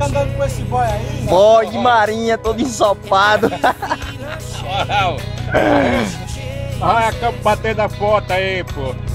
fica andando com esse boy aí? Boy de marinha, todo ensopado. Olha a campo batendo a foto aí, pô.